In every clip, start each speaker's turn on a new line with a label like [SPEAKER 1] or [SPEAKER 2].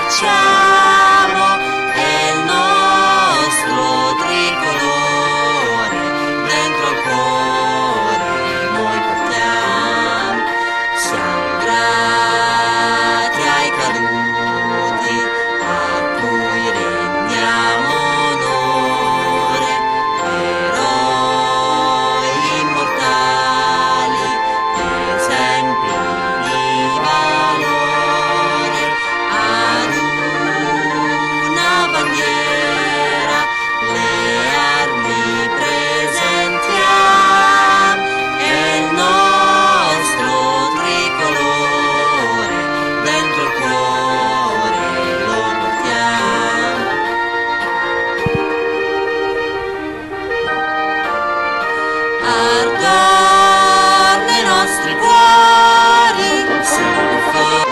[SPEAKER 1] facciamo, è il nostro tricolore, dentro il cuore noi portiamo. Siamo grati ai caduti, a cui rendiamo onore, eroi immortali, esempi di valore. Ad una bandiera le armi presentiamo, è il nostro tricolore, dentro il cuore lo portiamo. Ardor nei nostri cuori, siamo forti.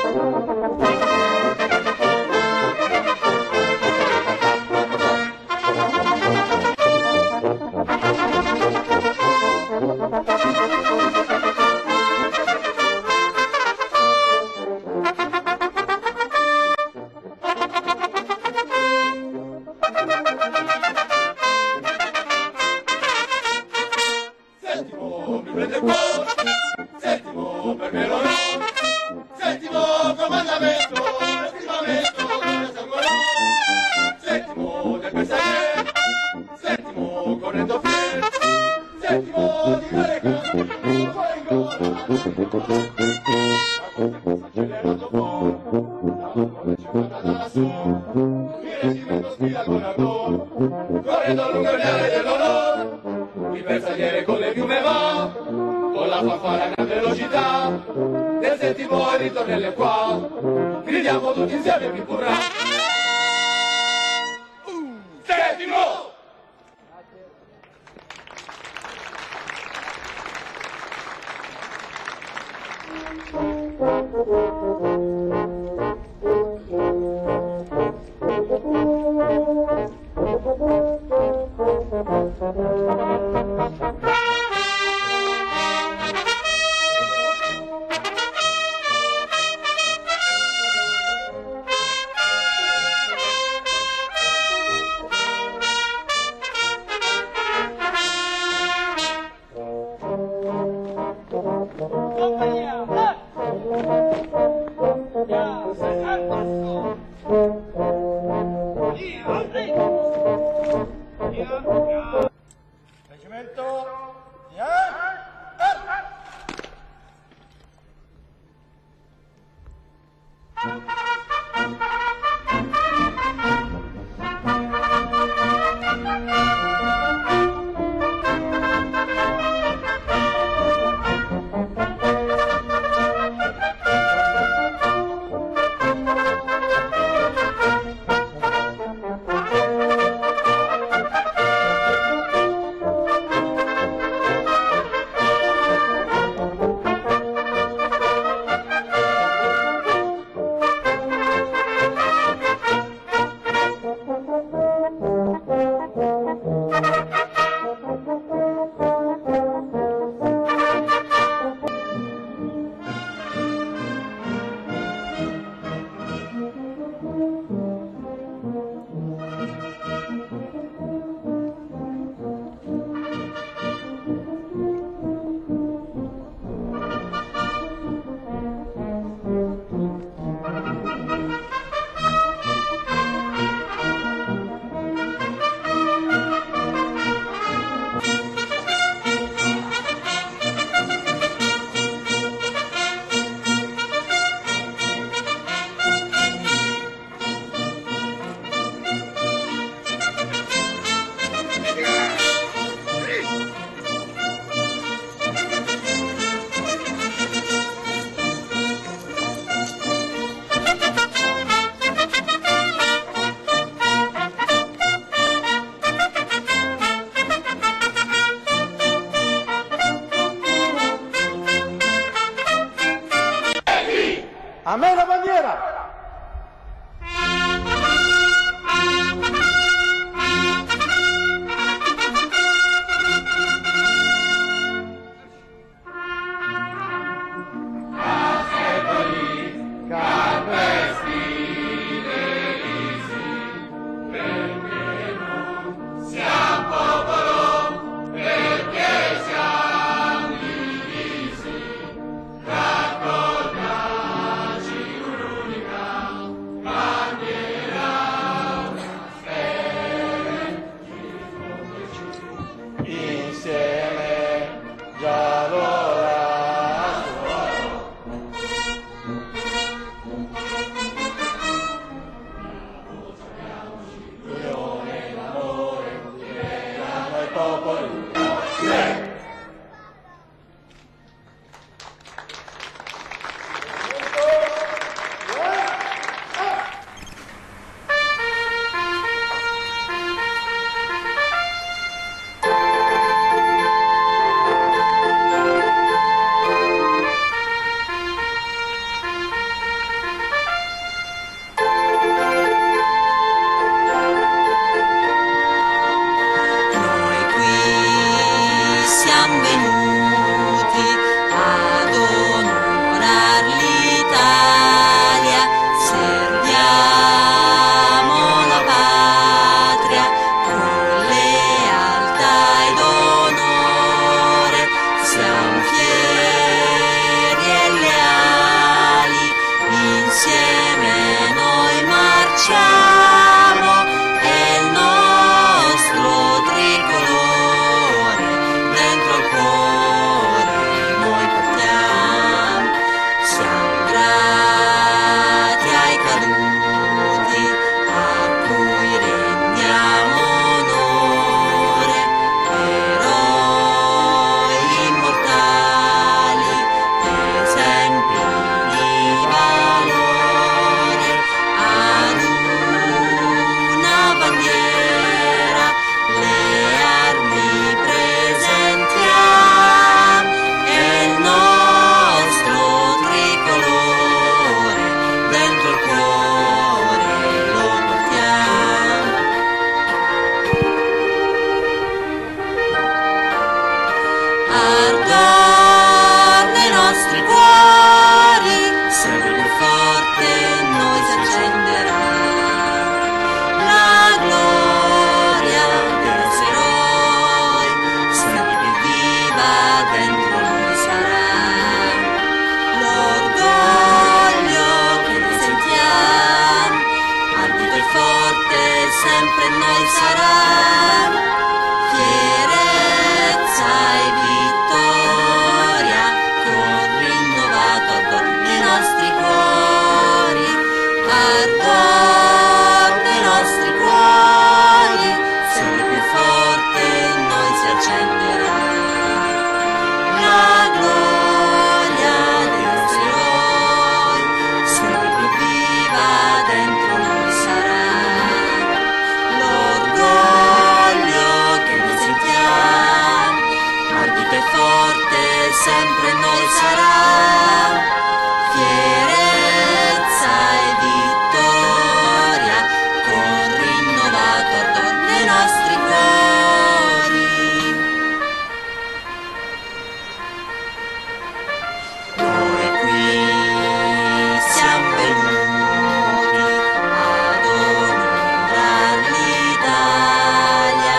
[SPEAKER 2] Settimo mi prende il cuore, settimo per me l'onore, settimo comandamento, estimamento del sangue, settimo del bersagliere, settimo correndo fiero, settimo di dare canti, accelerando fuori, da lassù, mi reggimento sfida con ardore, correndo lungo il viale dell'onore. Il bersagliere con le piume va, con la fanfara a gran velocità, del settimo il ritornello è qua, gridiamo tutti insieme mi purrà. Settimo! Reggimento, a me la bandiera! Calpestri
[SPEAKER 1] marciamo, è il nostro tricolore, dentro il cuore noi portiamo. Siamo grati ai caduti, a cui rendiamo onore, eroi immortali, esempi di valore. Ad una bandiera le armi presentiamo, è il nostro tricolore, dentro il cuore lo portiamo. Ardor nei nostri cuori, sempre più forte noi si accenderà. La gloria dei nostri eroi, sempre più viva dentro noi sarà. L'orgoglio che noi sentiamo, ardito e forte sempre in noi sarà. Fierezza e vittoria, con rinnovato ardor nei nostri cuori, ardor nei nostri cuori, sempre più forte in noi si accenderà. La gloria dei nostri eroi, sempre più viva dentro noi sarà. L'orgoglio che noi sentiamo, ardito e forte sempre in noi sarà. Fierezza e vittoria, con rinnovato ardor nei nostri cuori. Noi qui siamo venuti ad onorar l'Italia,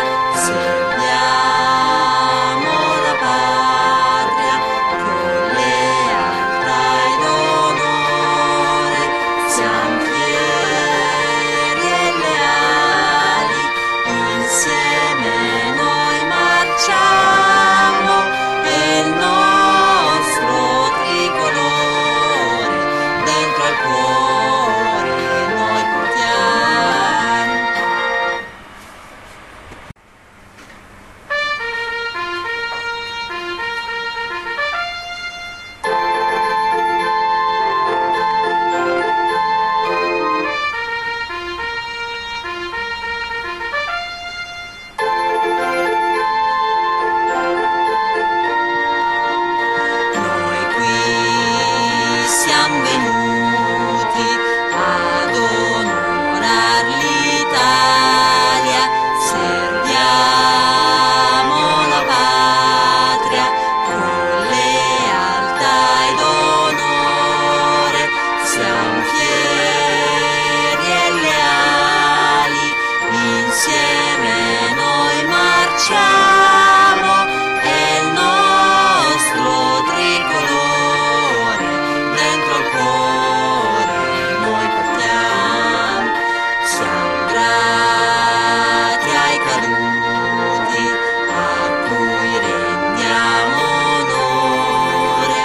[SPEAKER 1] serviamo la patria con lealtà ed onore, siamo fieri e leali, insieme noi marciamo, è il nostro tricolore, dentro al cuore noi portiamo. Noi qui siamo venuti ad onorar l'Italia, serviamo la patria con lealtà ed onore, siamo fieri e leali, insieme noi marciamo, è il nostro tricolore, dentro il cuore noi portiamo. Siamo grati ai caduti, a cui rendiamo onore,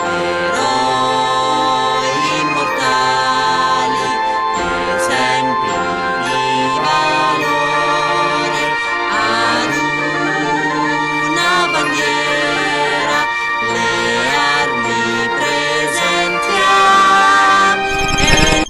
[SPEAKER 1] eroi immortali, esempi di valore. Ad una bandiera le armi presentiamo, e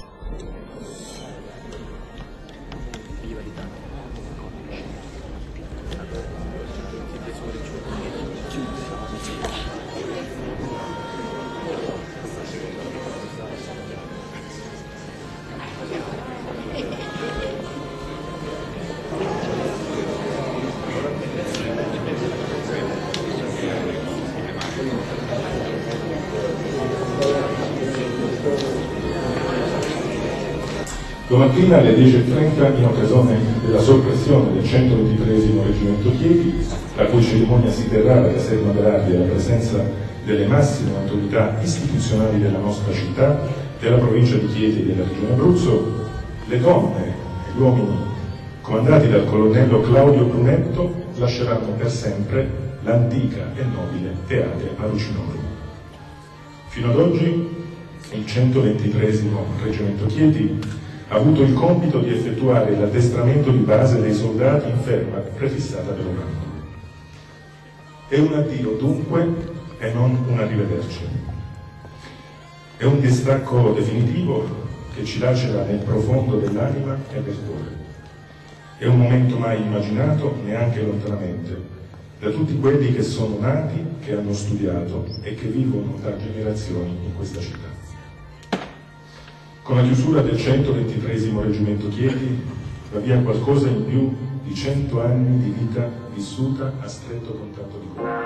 [SPEAKER 3] Domattina alle 10:30, in occasione della soppressione del 123° Reggimento Chieti, la cui cerimonia si terrà alla caserma Berardi alla presenza delle massime autorità istituzionali della nostra città, della provincia di Chieti e della regione Abruzzo, le donne e gli uomini comandati dal colonnello Claudio Brunetto lasceranno per sempre l'antica e nobile Teatre Marucinorum. Fino ad oggi il 123° Reggimento Chieti ha avuto il compito di effettuare l'addestramento di base dei soldati in ferma prefissata per un anno. È un addio dunque e non un arrivederci. È un distacco definitivo che ci lacera nel profondo dell'anima e del cuore. È un momento mai immaginato, neanche lontanamente, da tutti quelli che sono nati, che hanno studiato e che vivono da generazioni in questa città. Con la chiusura del 123° Reggimento Chieti va via qualcosa in più di 100 anni di vita vissuta a stretto contatto di cuore.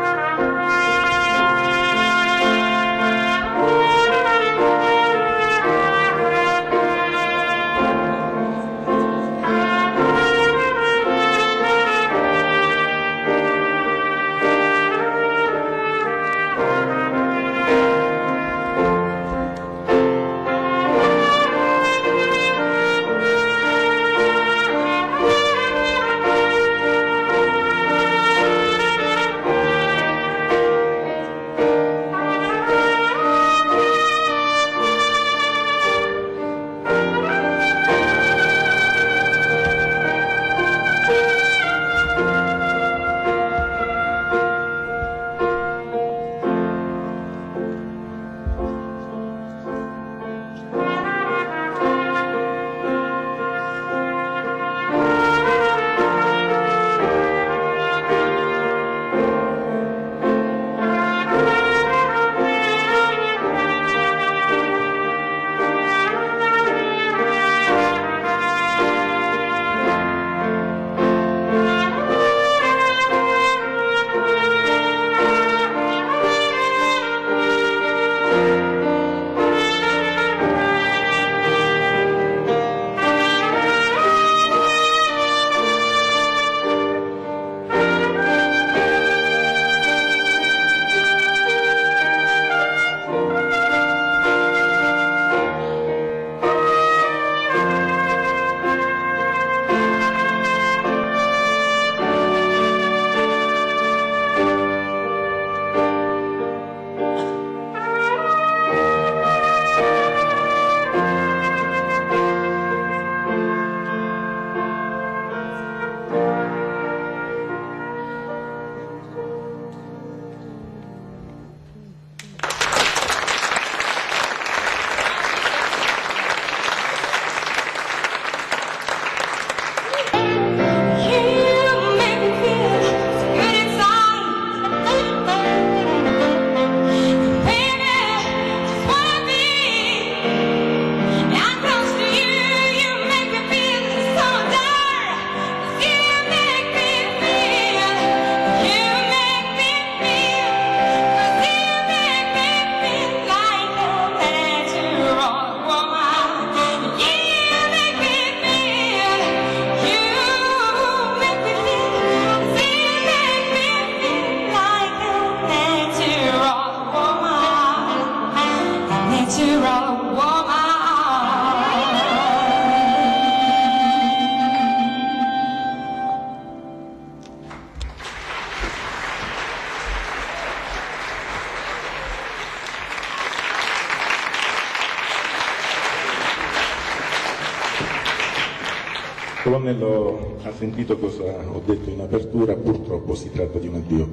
[SPEAKER 4] Colonnello, ha sentito cosa ho detto in apertura, purtroppo si tratta di un addio.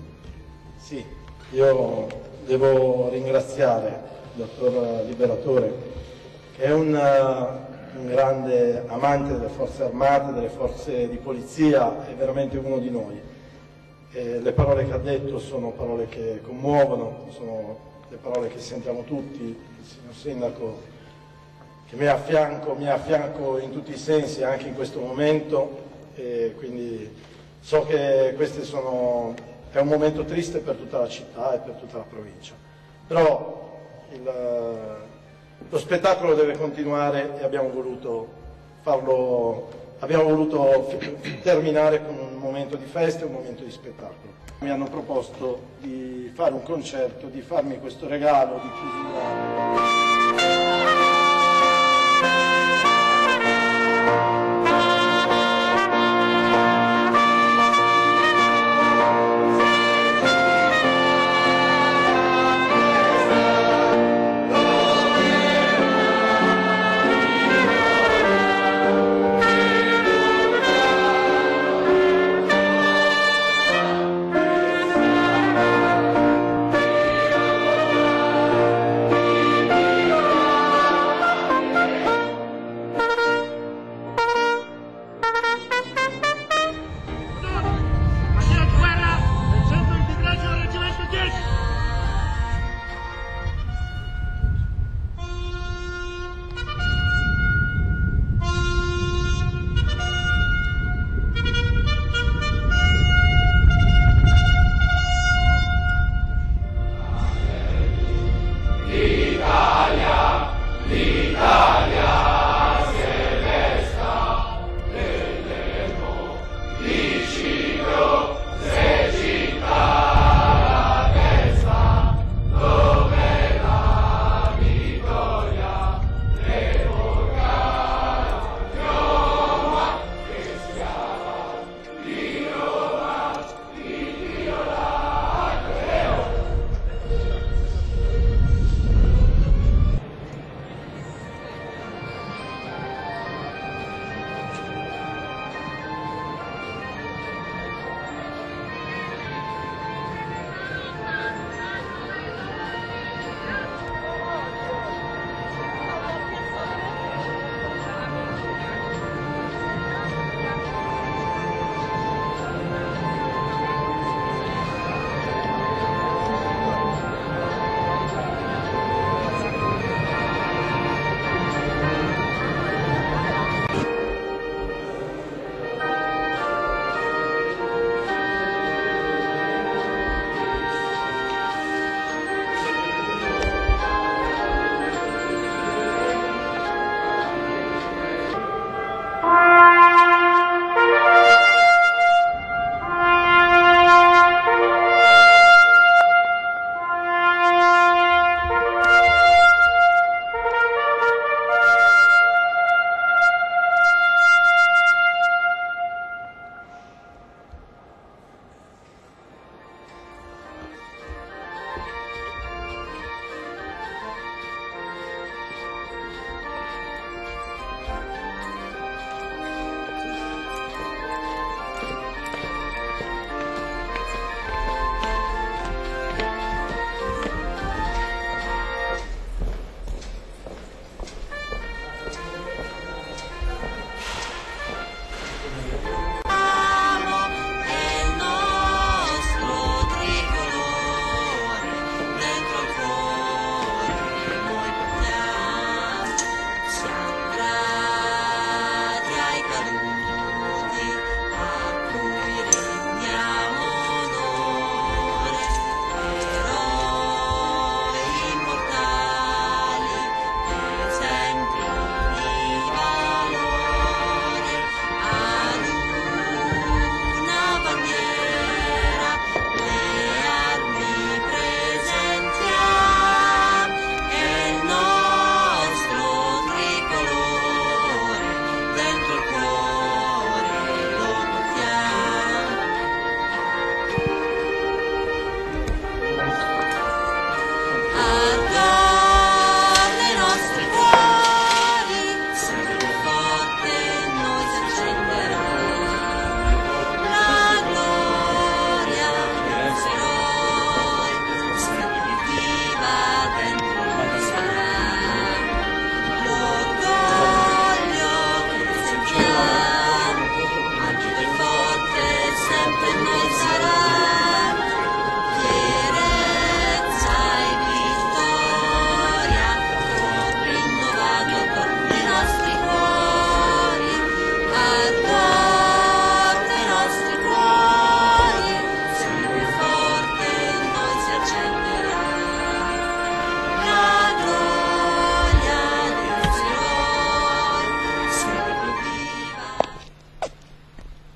[SPEAKER 5] Sì, io devo ringraziare il dottor Liberatore, che è un grande amante delle forze armate, delle forze di polizia, è veramente uno di noi. E le parole che ha detto sono parole che commuovono, sono le parole che sentiamo tutti, il signor Sindaco che mi affianco in tutti i sensi anche in questo momento, e quindi so che è un momento triste per tutta la città e per tutta la provincia, però lo spettacolo deve continuare e abbiamo voluto terminare con un momento di festa e un momento di spettacolo. Mi hanno proposto di fare un concerto, di farmi questo regalo di chiusura.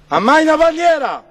[SPEAKER 5] Ammaina bandiera!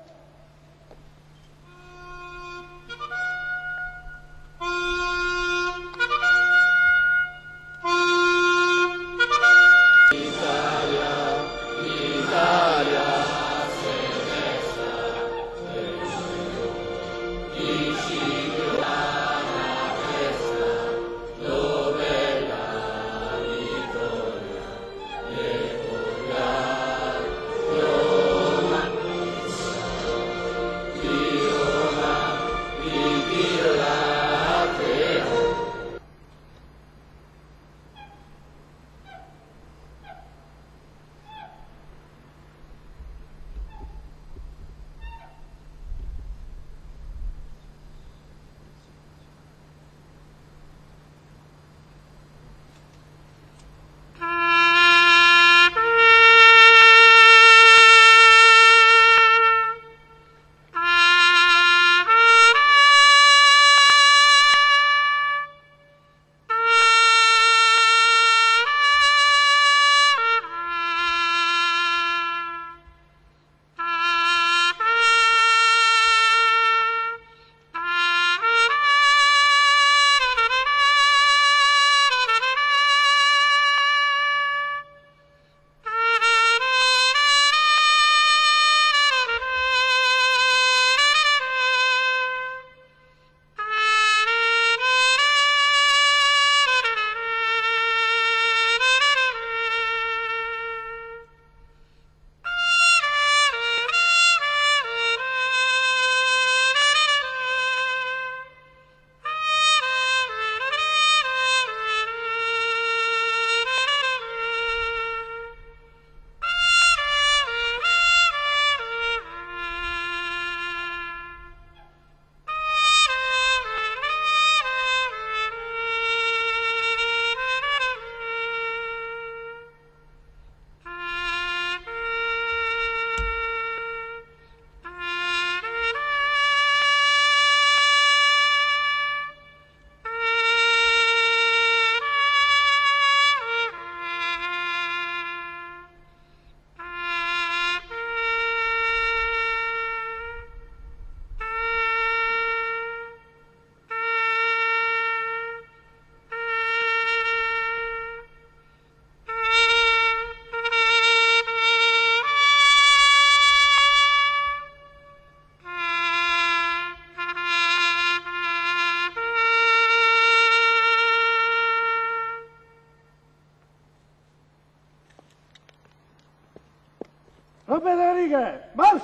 [SPEAKER 6] Rompete le righe, marcia!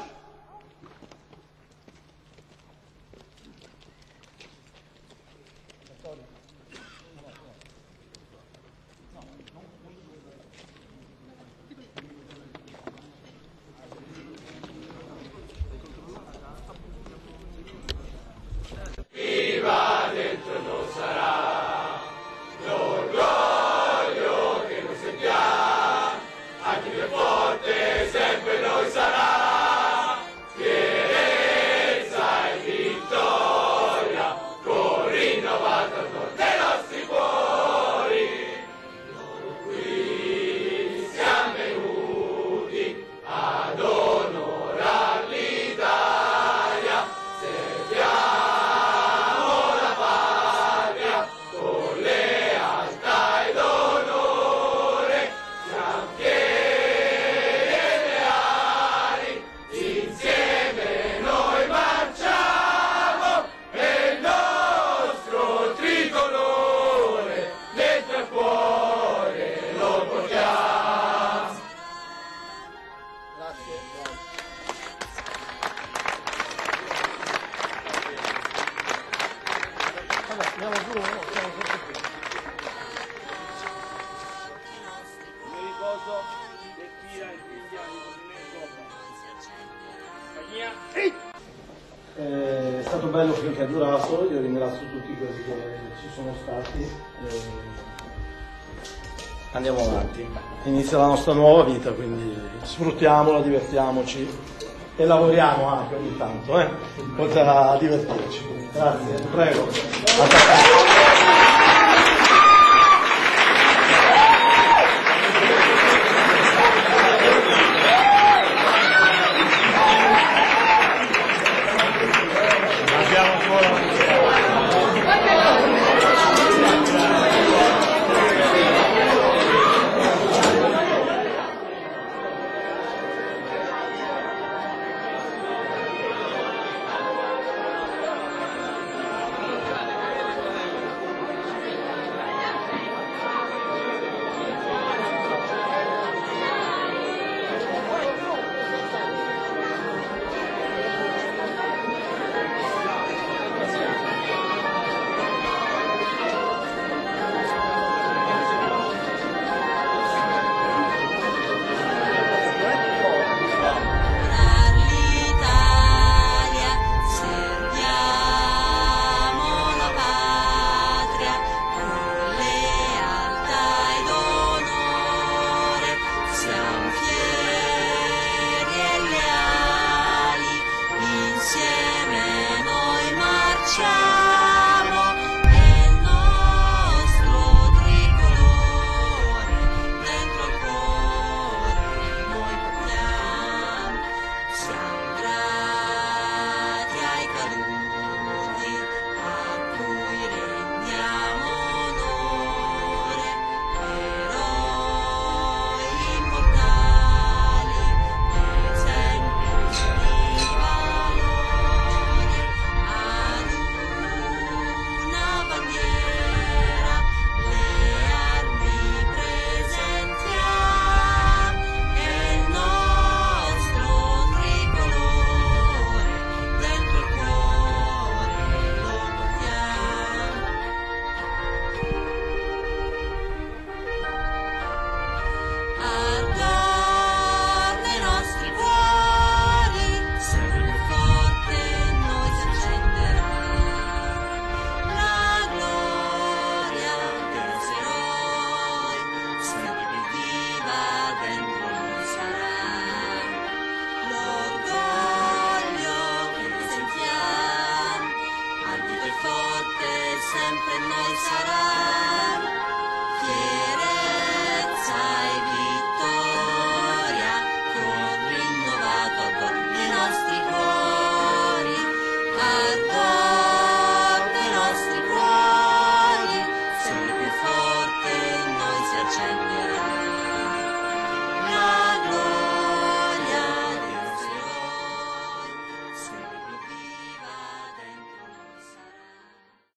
[SPEAKER 2] Viva dentro non sarà l'orgoglio che noi sentiamo, anche più forte sempre noi sarà, fierezza e vittoria, con rinnovata forza dei nostri cuori. Noi qui siamo venuti ad onorare l'Italia, serviamo con lealtà ed onore, siamo fieri e leali, insieme noi marciamo e il nostro tricolore dentro il cuore lo portiamo.
[SPEAKER 5] Grazie. Vabbè, andiamo giù, no? Siamo sempre qui.
[SPEAKER 6] Mi riposo del Pira e figlia di movimento.
[SPEAKER 5] È stato bello finché è durato, io ringrazio tutti quelli che ci sono stati. Andiamo avanti. Inizia la nostra nuova vita, quindi sfruttiamola, divertiamoci e lavoriamo anche ogni tanto, oltre a divertirci. Grazie, prego.